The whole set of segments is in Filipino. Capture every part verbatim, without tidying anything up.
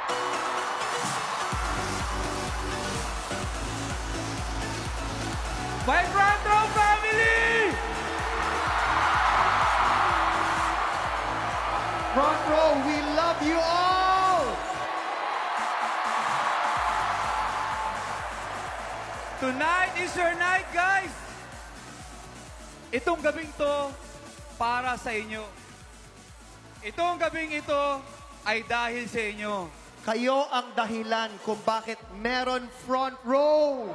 My front row family! Front row, we love you all! Tonight is your night, guys! Itong gabing to, para sa inyo. Itong gabing ito ay dahil sa inyo. Kayo ang dahilan kung bakit meron front row.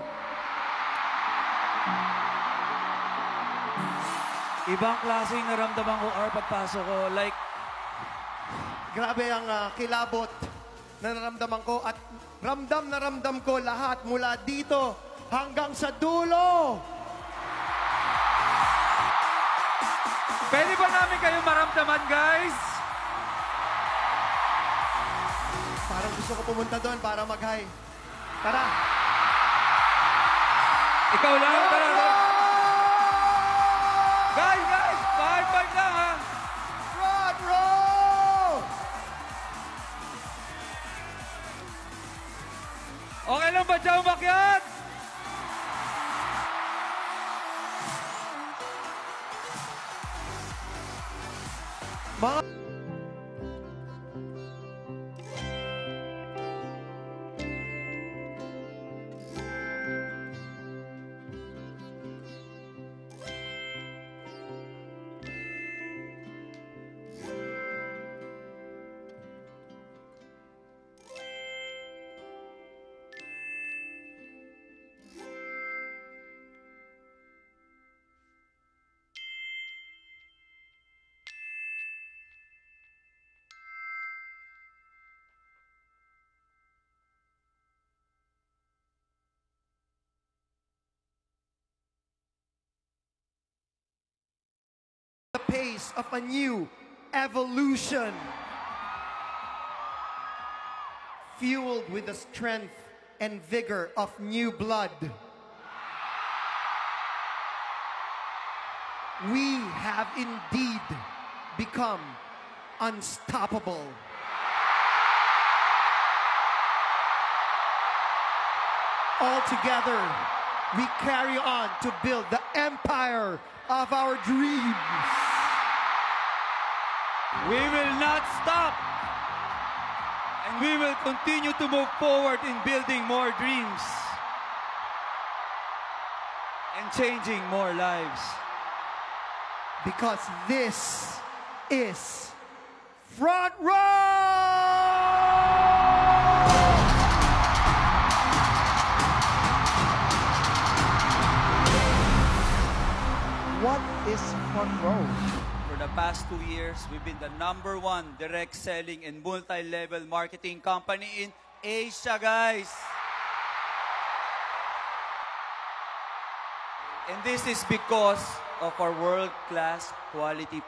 Ibang klaseng naramdaman ko, or pagpasok ko, like, Grabe ang ah, kilabot na naramdaman ko at ramdam na ramdam ko lahat mula dito hanggang sa dulo. pwede ba namin kayo maramdaman, guys? Parang gusto ko pumunta doon para mag-hi. Tara! Ikaw lang, tara, tara. Guys, guys, five, five lang, ha? Front row! Okay lang ba dyan umakyat? Mga the pace of a new evolution, fueled with the strength and vigor of new blood. We have indeed become unstoppable. All together, we carry on to build the empire of our dreams. We will not stop. And we will continue to move forward in building more dreams. And changing more lives. Because this is Front Row! What is Front Row? For the past two years, we've been the number one direct selling and multi-level marketing company in Asia, guys. And this is because of our world-class quality